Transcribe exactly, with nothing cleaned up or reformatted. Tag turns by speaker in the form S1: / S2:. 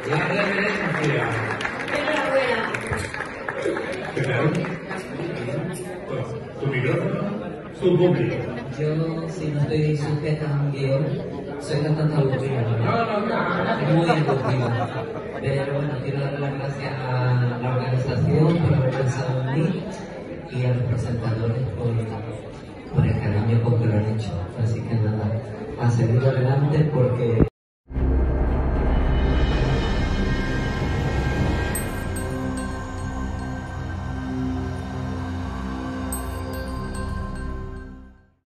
S1: La reverencia.
S2: Enhorabuena.
S1: ¿Qué tal? ¿Tu micrófono? Su público.
S3: Yo, si no estoy sujeta a un guión, soy bastante aburrido.
S1: No, no, no.
S3: Es muy aburrido. Pero bueno, quiero dar las gracias a la organización por haber pensado en mí y a los presentadores por, por el cariño con que lo han hecho. Así que nada, a seguir adelante porque...